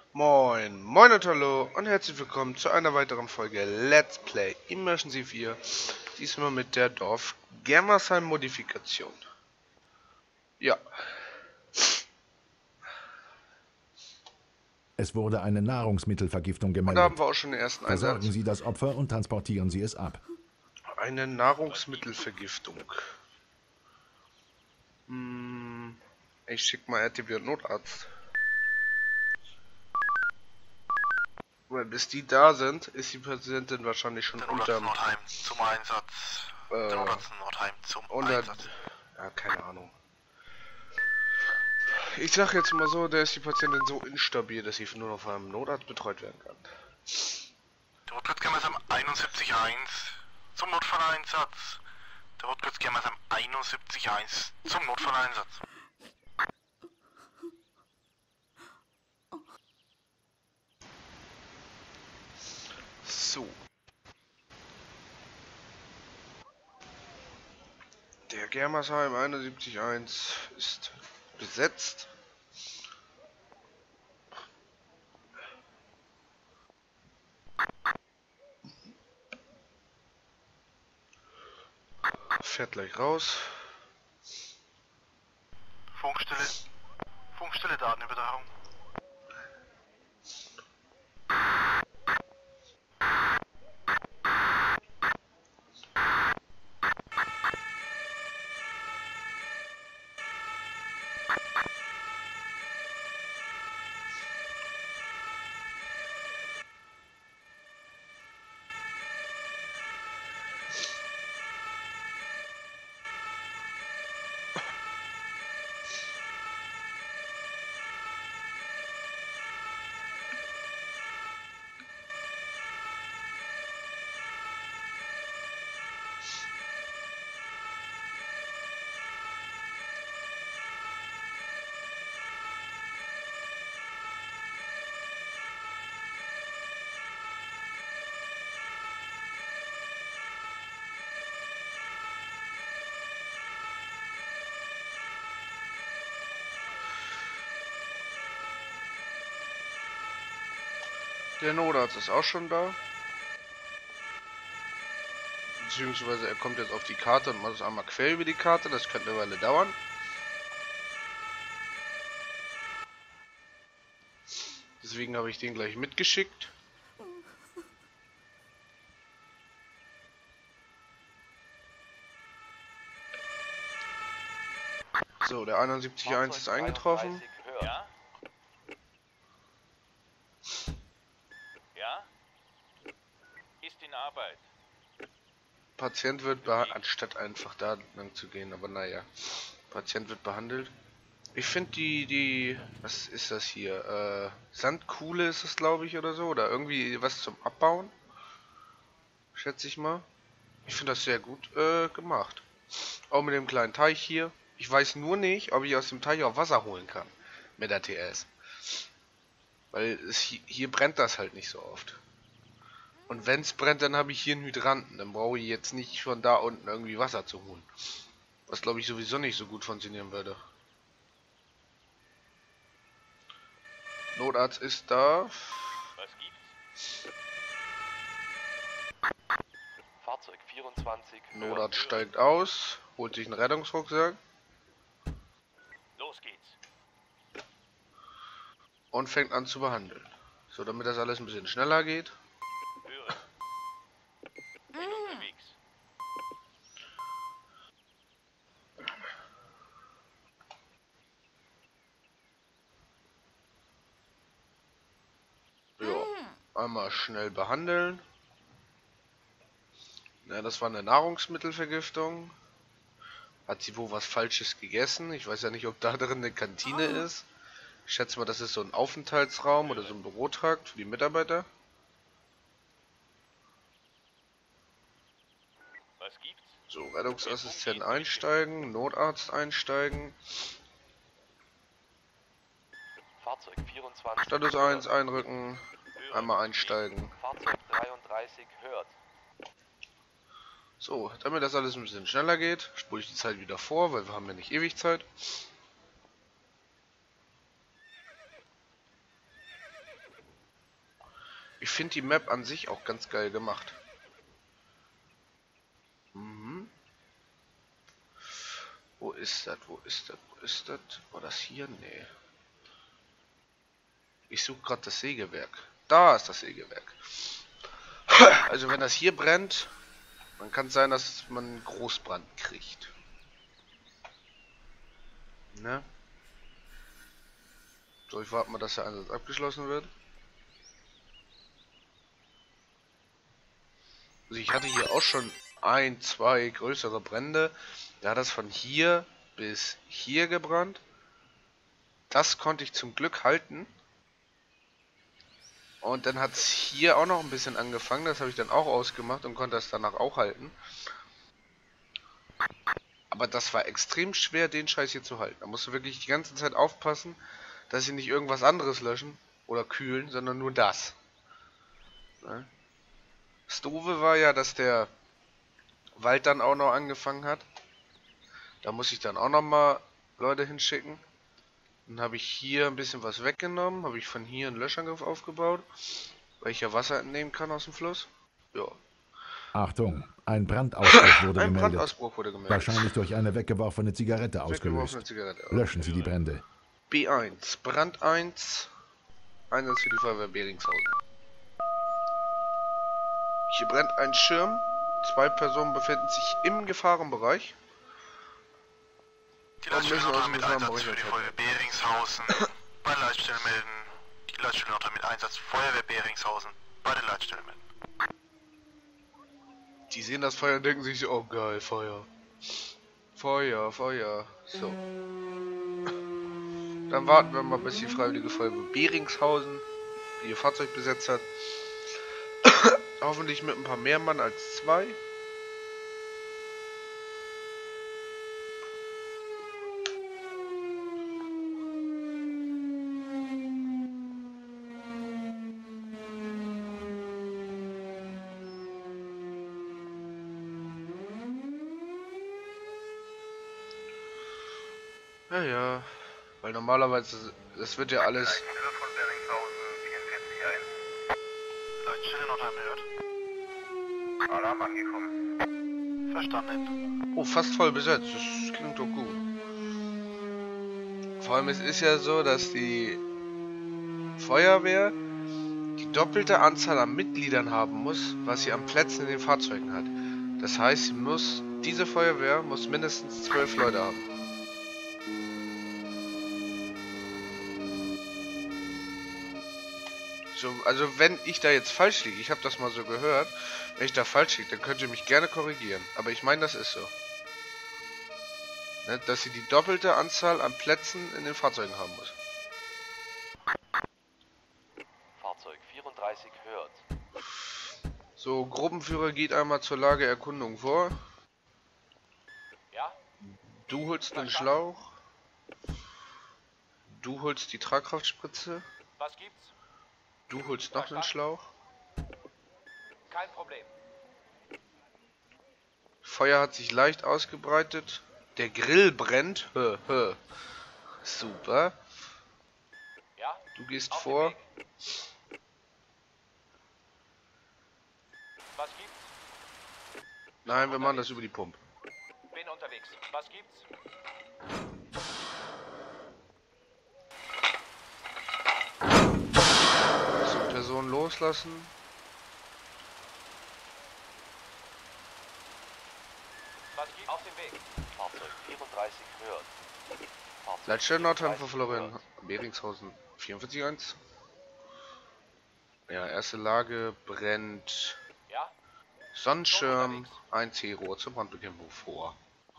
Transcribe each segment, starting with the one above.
Moin, moin und hallo und herzlich willkommen zu einer weiteren Folge Let's Play Immersion 4. Diesmal mit der Dorf Germersheim Modifikation. Ja. Es wurde eine Nahrungsmittelvergiftung Und da haben gemeldet. wir auch schon den ersten Versorgen Einsatz. Sie das Opfer und transportieren Sie es ab. Eine Nahrungsmittelvergiftung. Ich schick mal RTW und Notarzt. Weil bis die da sind, ist die Patientin wahrscheinlich schon unterm... Nordheim zum Einsatz. Der Notarzt Nordheim zum Einsatz. Ja, keine Ahnung. Ich sag jetzt mal so, der ist die Patientin so instabil, dass sie nur noch von einem Notarzt betreut werden kann. Der Rotplatz Germersheim 71.1 zum Notfalleinsatz. Der Rotplatz Germersheim 71.1 zum Notfalleinsatz. So. Der Germersheim 71.1 ist besetzt. Fährt gleich raus. Funkstelle Datenübertragung. Der Notarzt ist auch schon da. Beziehungsweise er kommt jetzt auf die Karte und macht es einmal quer über die Karte. Das könnte eine Weile dauern. Deswegen habe ich den gleich mitgeschickt. So, der 71.1 ist eingetroffen. Ja? Ja? Ist in Arbeit. Patient wird behandelt, anstatt einfach da lang zu gehen, aber naja. Patient wird behandelt. Ich finde was ist das hier? Sandkuhle ist es, glaube ich, oder so. Oder irgendwie was zum Abbauen. Schätze ich mal. Ich finde das sehr gut gemacht. Auch mit dem kleinen Teich hier. Ich weiß nur nicht, ob ich aus dem Teich auch Wasser holen kann. Mit der TS. Weil hier brennt das halt nicht so oft. Und wenn es brennt, dann habe ich hier einen Hydranten. Dann brauche ich jetzt nicht von da unten irgendwie Wasser zu holen. Was glaube ich sowieso nicht so gut funktionieren würde. Notarzt ist da. Was gibt's? Fahrzeug 24. Notarzt steigt aus, holt sich einen Rettungsrucksack Los geht's. und fängt an zu behandeln. So, damit das alles ein bisschen schneller geht. Höre. Bin unterwegs. Ja, einmal schnell behandeln. Ja, das war eine Nahrungsmittelvergiftung. Hat sie wohl was Falsches gegessen? Ich weiß ja nicht, ob da drin eine Kantine ist. Ich schätze mal, das ist so ein Aufenthaltsraum oder so ein Bürotrakt für die Mitarbeiter. Was gibt's? So, Rettungsassistent einsteigen, Notarzt einsteigen. Fahrzeug 24. Status 1 einrücken, einmal einsteigen. Fahrzeug 33 hört. So, damit das alles ein bisschen schneller geht, spule ich die Zeit wieder vor, weil wir haben ja nicht ewig Zeit. Ich finde die Map an sich auch ganz geil gemacht. Mhm. Wo ist das? Wo ist das? Wo ist das? War das hier? Nee. Ich suche gerade das Sägewerk. Da ist das Sägewerk. Also wenn das hier brennt, dann kann es sein, dass man einen Großbrand kriegt. Ne? So, ich warte mal, dass der Einsatz abgeschlossen wird. Also ich hatte hier auch schon ein, zwei größere Brände. Da hat das von hier bis hier gebrannt. Das konnte ich zum Glück halten. Und dann hat es hier auch noch ein bisschen angefangen. Das habe ich dann auch ausgemacht und konnte das danach auch halten. Aber das war extrem schwer, den Scheiß hier zu halten. Da musst du wirklich die ganze Zeit aufpassen, dass sie nicht irgendwas anderes löschen oder kühlen, sondern nur das. Ne? Das Doofe war ja, dass der Wald dann auch noch angefangen hat. Da muss ich dann auch noch mal Leute hinschicken. Dann habe ich hier ein bisschen was weggenommen, habe ich von hier einen Löschangriff aufgebaut, weil ich ja Wasser entnehmen kann aus dem Fluss. Ja. Achtung, ein Brandausbruch wurde Ein gemeldet. Brandausbruch wurde gemeldet. Wahrscheinlich durch eine weggeworfene Zigarette ausgelöst. Weggeworfene Zigarette. Löschen Sie die Brände. B1, Brand 1, Einsatz für die Feuerwehr Beringshausen. Hier brennt ein Schirm. 2 Personen befinden sich im Gefahrenbereich. Die Und müssen Leitstelle aus Nordheim dem mit Einsatz Gefahrenbereich für die entfernt Feuerwehr Beringshausen. Bei der Leitstelle melden. Die Leitstelle Nordheim mit Einsatz Feuerwehr Beringshausen. Bei der Leitstelle melden. Die sehen das Feuer und denken sich so, oh geil, Feuer. Feuer, Feuer. So. Dann warten wir mal, bis die Freiwillige Feuerwehr Beringshausen ihr Fahrzeug besetzt hat. Hoffentlich mit ein paar mehr Mann als 2. Ja, ja. Weil normalerweise, das wird ja alles... Leitstelle von Beringshausen 44 ein. Leitstelle Nordheim hört. Alarm angekommen. Verstanden. Oh, fast voll besetzt. Das klingt doch gut. Vor allem, es ist ja so, dass die Feuerwehr die doppelte Anzahl an Mitgliedern haben muss, was sie an Plätzen in den Fahrzeugen hat. Das heißt, diese Feuerwehr muss mindestens 12 Leute haben. So, also wenn ich da jetzt falsch liege, ich habe das mal so gehört, wenn ich da falsch liege, dann könnt ihr mich gerne korrigieren. Aber ich meine, das ist so. Ne, dass sie die doppelte Anzahl an Plätzen in den Fahrzeugen haben muss. Fahrzeug 34 hört. So, Gruppenführer geht einmal zur Lageerkundung vor. Ja? Du holst den Schlauch. Du holst die Tragkraftspritze. Was gibt's? Du holst noch einen Schlauch. Kein Problem. Feuer hat sich leicht ausgebreitet. Der Grill brennt. Super. Ja? Du gehst Auf dem vor. Weg. Was gibt's? Nein, wir machen das über die Pumpe. Bin unterwegs. Was gibt's? So, Person loslassen. Was gibt's? Auf dem Weg. Fahrzeug 34 hört. Fahrzeug Leitstelle Nordheim 34 für Florian hört. Beringshausen 44.1. Ja, erste Lage brennt Ja? Sonnenschirm, ein C-Rohr zur Brandbekämpfung vor.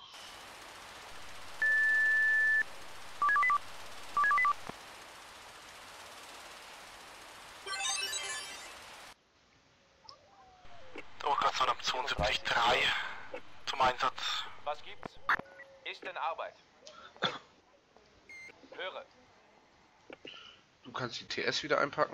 Druckratsalarm 72.3 zum Einsatz. Was gibt's? Ist in Arbeit. Höre. Du kannst die TS wieder einpacken.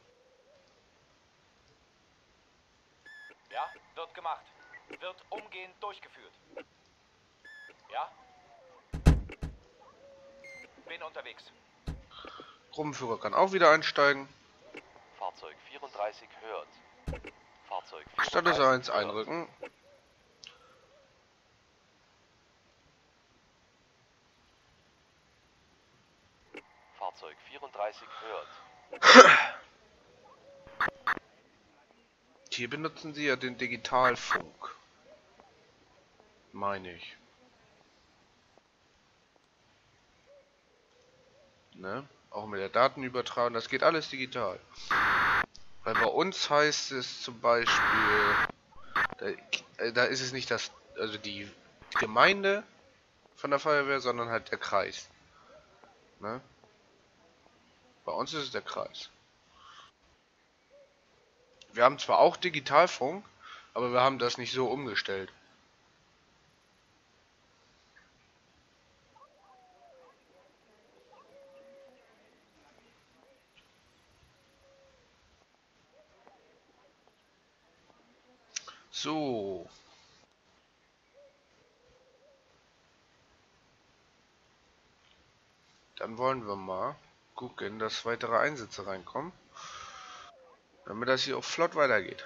Ja? Wird gemacht. Wird umgehend durchgeführt. Ja? Bin unterwegs. Gruppenführer kann auch wieder einsteigen. Fahrzeug 34 34 hört. Fahrzeug 34 Status 1 hört. einrücken. Fahrzeug 34 hört. Hier benutzen sie ja den Digitalfunk. Meine ich. Ne? Auch mit der Datenübertragung, das geht alles digital. Weil bei uns heißt es zum Beispiel, da ist es nicht das, also die Gemeinde von der Feuerwehr, sondern halt der Kreis. Ne? Bei uns ist es der Kreis. Wir haben zwar auch Digitalfunk, aber wir haben das nicht so umgestellt. So. Dann wollen wir mal gucken, dass weitere Einsätze reinkommen. Damit das hier auch flott weitergeht.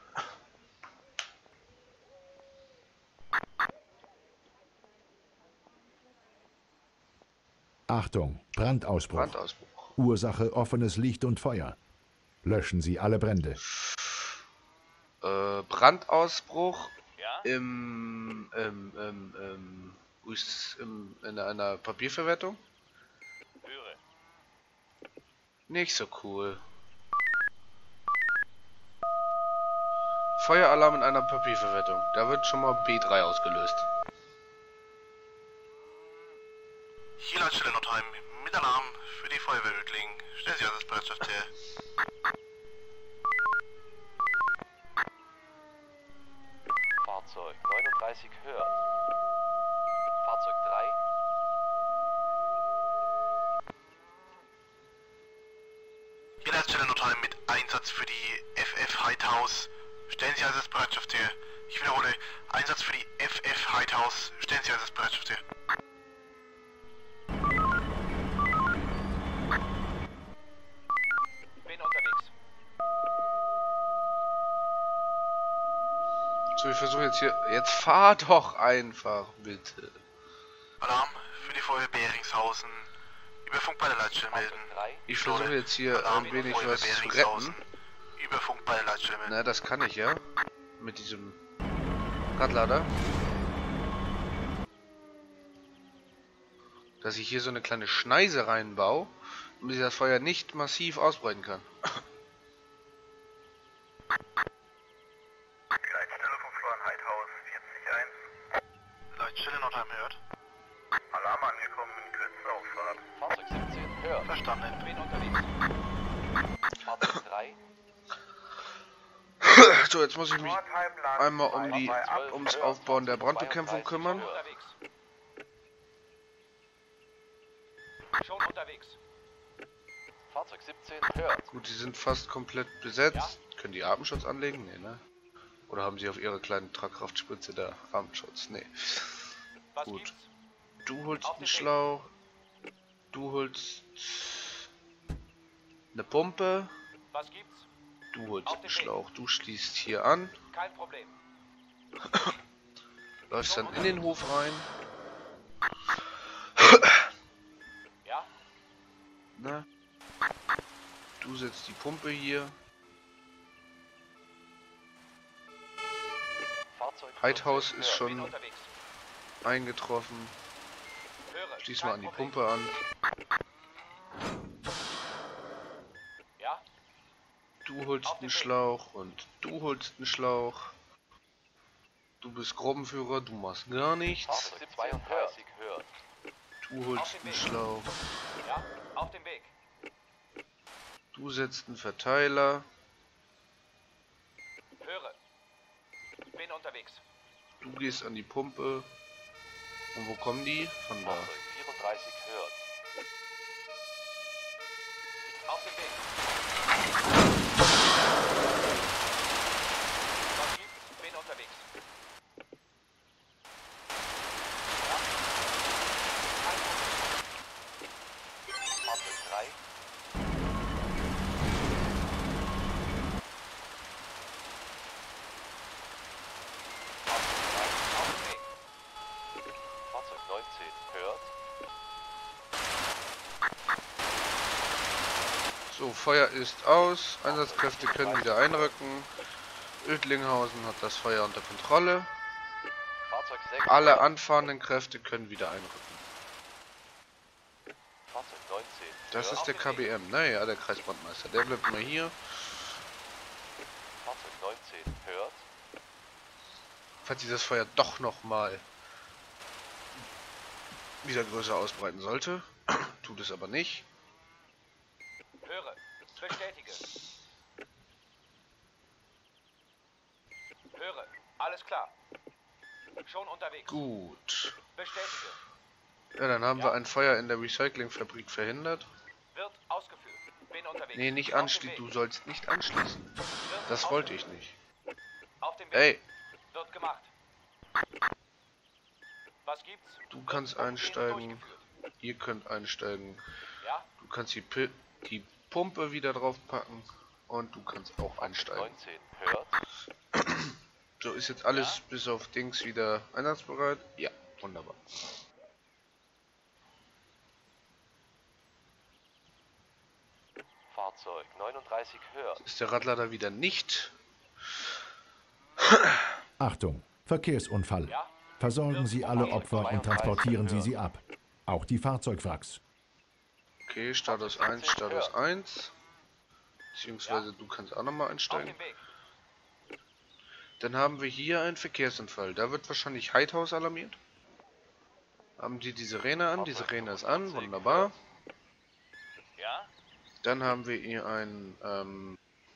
Achtung, Brandausbruch. Brandausbruch. Ursache offenes Licht und Feuer. Löschen Sie alle Brände. Brandausbruch Ja? in einer Papierverwertung? Höre. Nicht so cool. Feueralarm in einer Papierverwertung. Da wird schon mal B3 ausgelöst. Hier Leitstelle Nordheim mit Alarm für die Feuerwehr Rüttling. Stellen Sie Einsatzbereitschaft her. Fahrzeug 39 hört. Fahrzeug 3. Hier Leitstelle Nordheim mit Einsatz für die FF Heidhaus. Stellen Sie Einsatzbereitschaft her. Ich wiederhole, Einsatz für die FF Heidhaus. Stellen Sie Einsatzbereitschaft her. Bin unterwegs. So, ich versuche jetzt hier... Jetzt fahr doch einfach, bitte. Alarm für die Feuerwehr Beringshausen. Über Funk bei der Leitstelle melden. Fahrzeug 3. Ich versuche jetzt hier Alarm ein wenig Feuerwehr was zu Beringshausen. retten. Über Funk bei der Leitstelle melden. Na, das kann ich ja. Mit diesem Radlader. Dass ich hier so eine kleine Schneise reinbaue, damit sich das Feuer nicht massiv ausbreiten kann. Leitstelle von Florian Heidhaus 401. Leitstelle Nordheim hört. Alarm angekommen in Kürze Auffahrt. Fahrzeug 17 hört. Verstanden. Bin unterwegs. Fahrzeug 3. So, jetzt muss ich mich einmal ums Aufbauen der Brandbekämpfung kümmern. Unterwegs. Schon unterwegs. Fahrzeug 17 hört. Gut, die sind fast komplett besetzt. Können die Atemschutz anlegen? Nee, ne? Oder haben sie auf ihrer kleinen Tragkraftspritze da Atemschutz? Nee. Was Gut. gibt's? Du holst Auf einen den Weg. Schlauch. Du holst eine Pumpe. Was gibt's? Du holst Auf einen den Weg. Schlauch. Du schließt hier an. Kein Problem. Läufst dann in den Hof rein. Ja? Ne? Du setzt die Pumpe hier. Fahrzeug Heidhaus 14 ist hört. Bin schon unterwegs. eingetroffen. Höre. Schließ Kein mal an die Problem. Pumpe an. Ja? Du holst Auf den einen Weg. Schlauch und du holst einen Schlauch. Du bist Gruppenführer, du machst gar nichts. Fahrzeug 32 hört. Du holst den einen Weg. Schlauch. Ja? Auf dem Weg. Du setzt einen Verteiler. Höre. Bin unterwegs. Du gehst an die Pumpe. Und wo kommen die? Von da. Fahrzeug 34 hört. Auf dem Weg. Was gibt's? Bin unterwegs. Ja? Kein Problem. Fahrzeug 3. So, Feuer ist aus. Einsatzkräfte können wieder einrücken. Oedlinghausen hat das Feuer unter Kontrolle. Fahrzeug 6 Alle hört. anfahrenden Kräfte können wieder einrücken. Fahrzeug 19 Das hört. ist der KBM. Naja, der Kreisbrandmeister. Der bleibt mal hier. Fahrzeug 19 hört. Falls sich das Feuer doch nochmal wieder größer ausbreiten sollte. Tut es aber nicht. Höre. Bestätige. Höre. Alles klar. Schon unterwegs. Gut. Bestätige. Ja, dann haben wir ein Feuer in der Recyclingfabrik verhindert. Wird ausgeführt. Bin unterwegs. Nee, nicht Auf dem anschließen. Weg. Du sollst nicht anschließen. Wird Das wollte ich ausgeführt. nicht. Auf dem Weg. Ey, Wird gemacht. Was gibt's? du kannst Wird umgehend einsteigen. durchgeführt. Ihr könnt einsteigen. Ja? Du kannst die Pumpe wieder draufpacken. Und du kannst auch einsteigen. 19 hört. So, ist jetzt alles bis auf Dings wieder einsatzbereit? Ja, wunderbar. Fahrzeug 39 hört. Ist der Radlader wieder nicht? Achtung, Verkehrsunfall. Ja? Versorgen Sie alle Opfer und transportieren Sie sie ab. Auch die Fahrzeugwracks. Okay, Status 1, Status 1. Beziehungsweise du kannst auch nochmal Auf einsteigen. dem Weg. Dann haben wir hier einen Verkehrsunfall. Da wird wahrscheinlich Heidhaus alarmiert. Haben die die Sirene an? Die Sirene ist an, wunderbar. Ja? Dann haben wir hier einen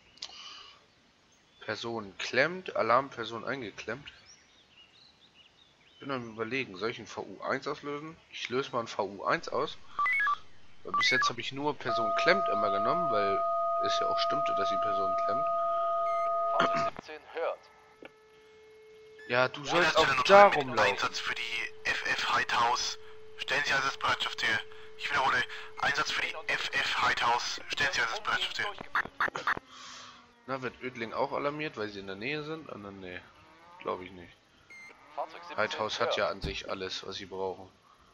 Person klemmt, Alarmperson eingeklemmt. Bin am Überlegen, soll ich einen VU1 auslösen? Ich löse mal einen VU1 aus. Weil bis jetzt habe ich nur Person klemmt immer genommen, weil es ja auch stimmte, dass die Person klemmt. Fahrzeug 17 hört. Ja, du sollst auch Einsatzstelle da Nordrhein mit rumlaufen. Einsatz für die FF Heidhaus. Stellen Sie Einsatzbereitschaft her. Ich wiederhole, Einsatz für die FF Heidhaus. Stellen Sie Einsatzbereitschaft her. Durchgeführt. Na, wird Oedling auch alarmiert, weil sie in der Nähe sind? Ah, nee, glaube ich nicht. Fahrzeug 17 Heidhaus hört. hat ja an sich alles, was sie brauchen.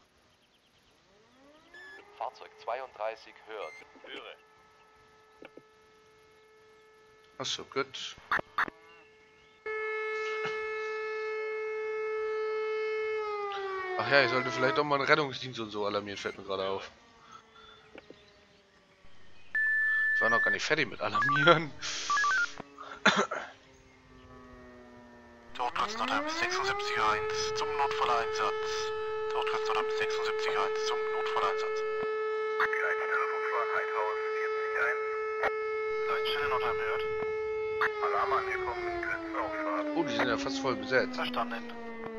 Fahrzeug 32 hört. Höre. Achso, gut. Ach ja, ich sollte vielleicht auch mal einen Rettungsdienst und so alarmieren, fällt mir gerade auf. Ich war noch gar nicht fertig mit alarmieren. Todplatz Nordheim 76-1 zum Notfalleinsatz. Todplatz Nordheim 76-1 zum Notfalleinsatz. Leitstelle von Heidhaus 40-1. Leitstelle Nordheim hört. Alarm angekommen, Grenzauffahrt. Oh, die sind ja fast voll besetzt. Verstanden.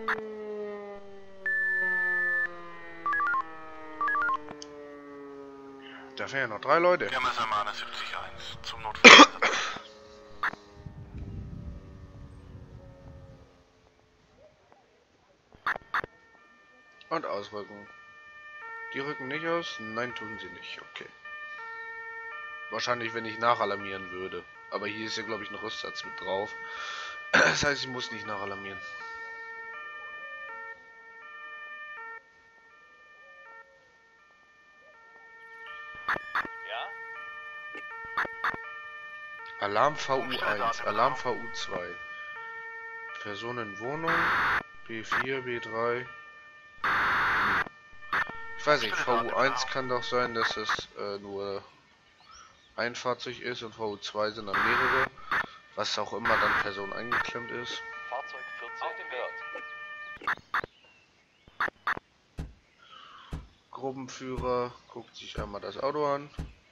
Da fehlen ja noch 3 Leute. Gemesser 71-1 zum Notfalleinsatz. Und ausrücken. Die rücken nicht aus? Nein, tun sie nicht. Okay. Wahrscheinlich, wenn ich nachalarmieren würde. Aber hier ist ja, glaube ich, ein Rüstsatz mit drauf. Das heißt, ich muss nicht nachalarmieren. Ja? Alarm VU1, Alarm VU2. Personenwohnung. B4, B3. Ich weiß nicht, VU1 kann doch sein, dass es nur ein Fahrzeug ist und VU2 sind dann mehrere. Was auch immer dann Person eingeklemmt ist. Fahrzeug 14 Auf dem Weg. hört. Gruppenführer guckt sich einmal das Auto an.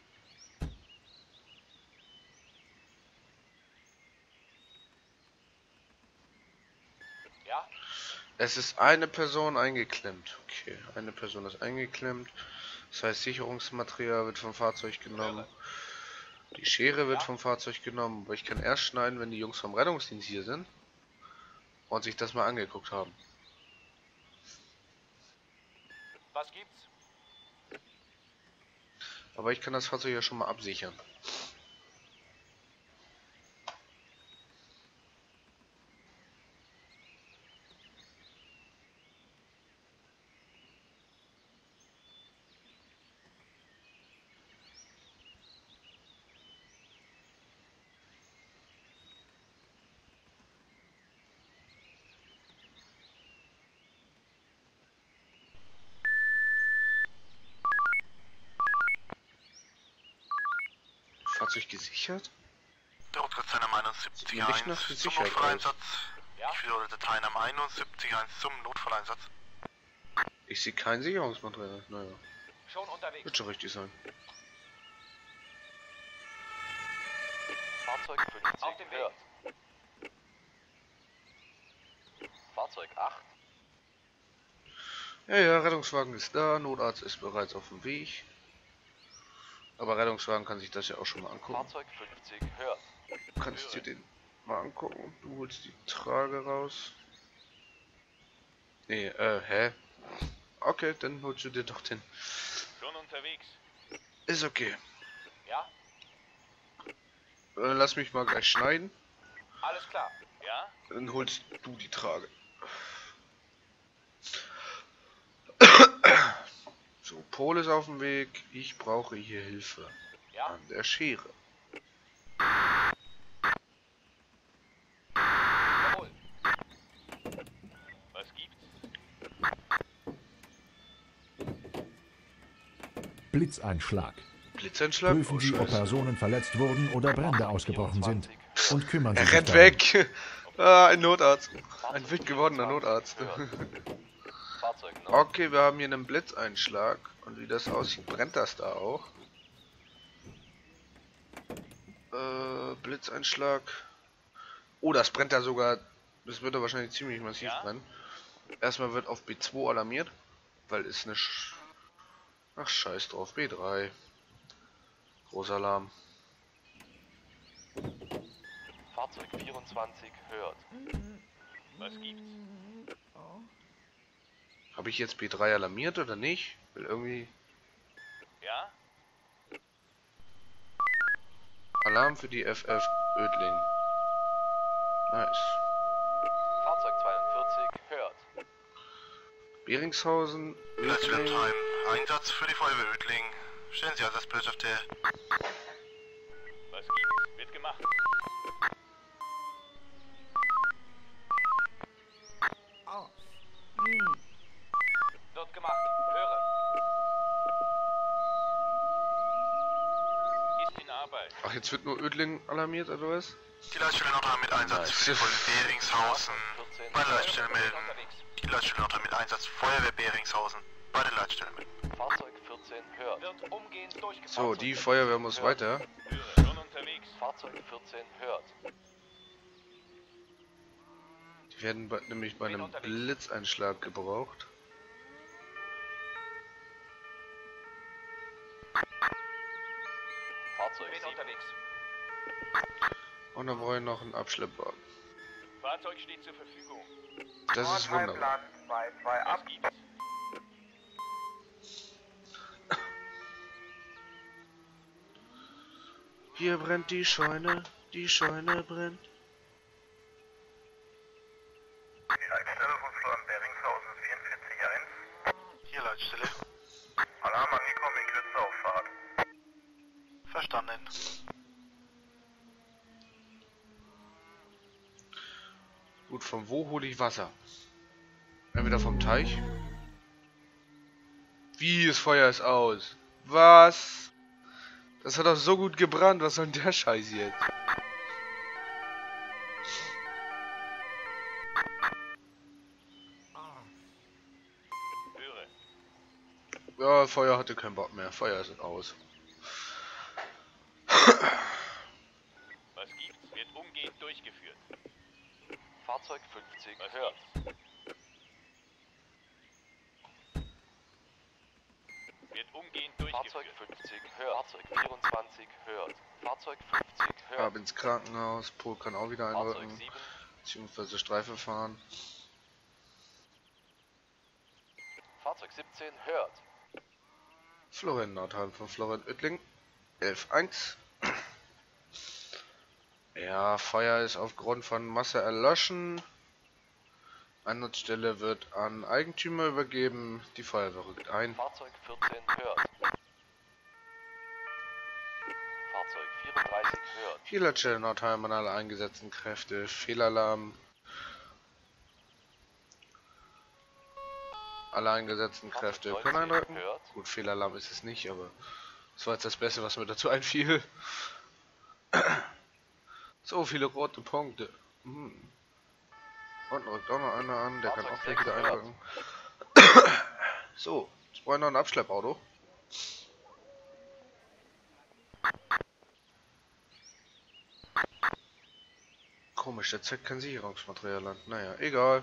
Ja? Es ist eine Person eingeklemmt. Okay, eine Person ist eingeklemmt. Das heißt, Sicherungsmaterial wird vom Fahrzeug genommen. Die Schere wird vom Fahrzeug genommen. Aber ich kann erst schneiden, wenn die Jungs vom Rettungsdienst hier sind. Und sich das mal angeguckt haben. Was gibt's? Aber ich kann das Fahrzeug ja schon mal absichern. Fahrzeug gesichert? Der Ortskreiszeitnahme Sieht mir nicht nach 71 zum Sicherheit Notfalleinsatz. Ja? Ich wiederhole Teilnahme 71.1 zum Notfalleinsatz. Ich sehe kein Sicherungsmaterial. Naja, Schon unterwegs. wird schon richtig sein. Fahrzeug 50 Auf dem Weg. hört. Fahrzeug 8. Ja, Rettungswagen ist da, Notarzt ist bereits auf dem Weg. Aber Rettungswagen kann sich das ja auch schon mal angucken. Fahrzeug 50 hört. Du kannst dir den mal angucken. Du holst die Trage raus. Nee, hä? Okay, dann holst du dir doch den. Schon unterwegs. Ist okay. Ja? Lass mich mal gleich schneiden. Alles klar. Ja? Dann holst du die Trage. So, Pol ist auf dem Weg. Ich brauche hier Hilfe. Ja? An der Schere. Jawohl. Was gibt's? Blitzeinschlag. Blitzeinschlag. Prüfen Sie, ob Personen verletzt wurden oder Brände ausgebrochen sind. Und kümmern Sie Er sich rennt darum. weg. Ein Notarzt. Ein wild gewordener Notarzt. Fahrzeug 9. Okay, wir haben hier einen Blitzeinschlag. Und wie das aussieht, brennt das da auch. Blitzeinschlag. Oh, das brennt da sogar. Das wird da wahrscheinlich ziemlich massiv Ja? brennen. Erstmal wird auf B2 alarmiert. Weil ist eine Ach, scheiß drauf. B3. Großer Alarm. Fahrzeug 24 hört. Was gibt's? Habe ich jetzt B3 alarmiert oder nicht? Weil irgendwie. Ja? Alarm für die FF Ödling. Nice. Fahrzeug 42 hört. Beringshausen, Letzter Ödling. Time. Einsatz für die Feuerwehr Ödling. Stellen Sie Einsatzbild auf der... Was gibt's? Wird gemacht. Wird gemacht. Höre. Ist in Arbeit. Ach, jetzt wird nur Ödling alarmiert oder was? Die Leitstelle Nordheim mit Einsatz für die Feuerwehr Beringshausen. Bei der Leitstelle Sind melden. unterwegs. Die Leitstelle Nordheim mit Einsatz Feuerwehr Beringshausen. Bei der Leitstelle melden. Fahrzeug 14 hört. Wird umgehend durchgeführt. So, die Feuerwehr muss weiter. Höre. Schon unterwegs. Fahrzeug 14 hört. Die werden nämlich bei einem Blitzeinschlag gebraucht. Fahrzeug Bin 7. unterwegs. Und dann brauche ich noch einen Abschleppwagen. Fahrzeug steht zur Verfügung. Das ist wunderbar. Plan 2-2 ab. Was gibt's? Hier brennt die Scheune brennt. Die Leitstelle von Florian Beringshausen 44-1. Hier Leitstelle. Alarm angekommen in Kürze auf Fahrt. Verstanden. Gut, von wo hole ich Wasser? Entweder vom Teich. Wie, das Feuer ist aus. Was? Das hat doch so gut gebrannt. Was soll denn der Scheiß jetzt? Höre. Ja, Feuer hatte keinen Bock mehr. Feuer ist aus. Was gibt's? Wird umgehend durchgeführt. Fahrzeug 50 Was hört. gibt's? Wird umgehend Fahrzeug durchgeführt. 50 hört. Fahrzeug 24 hört. Fahrzeug 50 hört. Ab ins Krankenhaus. Pol kann auch wieder Fahrzeug einrücken. 7. Beziehungsweise Streife fahren. Fahrzeug 17 hört. Florian Nordheim von Florian Oettling. 11-1. Ja, Feuer ist aufgrund von Masse erloschen. Einsatzstelle wird an Eigentümer übergeben. Die Feuerwehr rückt ein. Fahrzeug 14 hört. Fahrzeug 34 hört. Hier Leitstelle Nordheim an alle eingesetzten Kräfte. Fehlalarm. Alle eingesetzten Kräfte können einrücken. Gut, Fehlalarm ist es nicht, aber das war jetzt das Beste, was mir dazu einfiel. So viele rote Punkte. Hm. Und rückt auch noch einer an, der kann auch gleich wieder einrücken. So, jetzt brauche ich noch ein Abschleppauto. Komisch, der zeigt kein Sicherungsmaterial an. Naja, egal.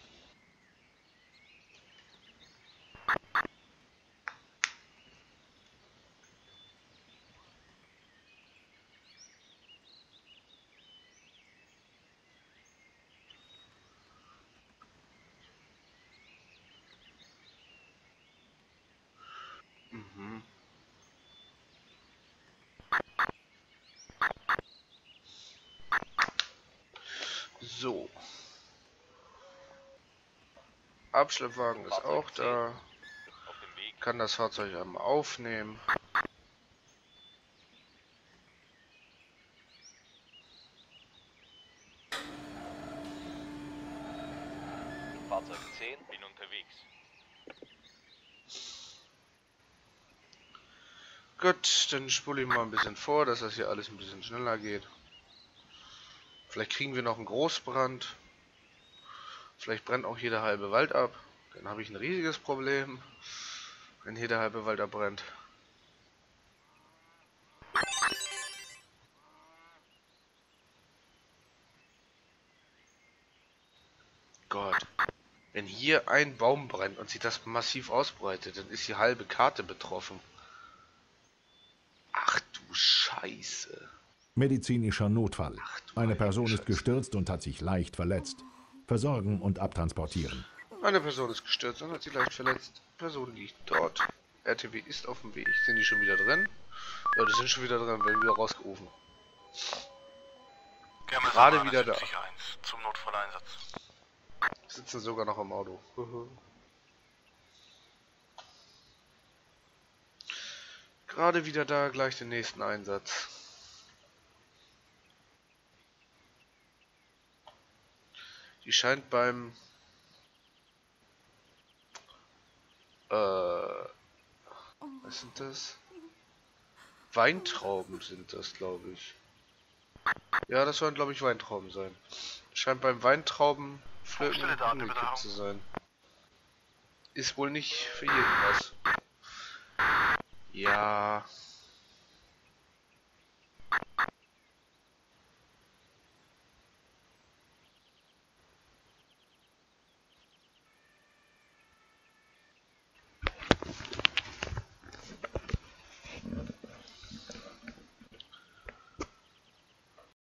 Mhm. So. Abschleppwagen ist auch da. Auf dem Weg. Kann das Fahrzeug einmal aufnehmen. Fahrzeug 10, bin unterwegs. Gut, dann spule ich mal ein bisschen vor, dass das hier alles ein bisschen schneller geht. Vielleicht kriegen wir noch einen Großbrand. Vielleicht brennt auch hier der halbe Wald ab. Dann habe ich ein riesiges Problem, wenn hier der halbe Wald abbrennt. Gott. Wenn hier ein Baum brennt und sich das massiv ausbreitet, dann ist die halbe Karte betroffen. Ach du Scheiße. Medizinischer Notfall. Eine Person ist gestürzt und hat sich leicht verletzt. Versorgen und abtransportieren. Eine Person ist gestürzt und hat sich leicht verletzt. Person liegt dort. RTW ist auf dem Weg. Sind die schon wieder drin? Ja, die sind schon wieder drin, werden wieder rausgerufen. Gerade wieder da. 1 zum Notfalleinsatz. Sitzen sogar noch im Auto. Gerade wieder da, gleich den nächsten Einsatz. Die scheint beim was sind das? Weintrauben sind das, glaube ich. Ja, das sollen, glaube ich, Weintrauben sein. Scheint beim Weintrauben pflücken umgekippt zu sein. Ist wohl nicht für jeden was. Ja.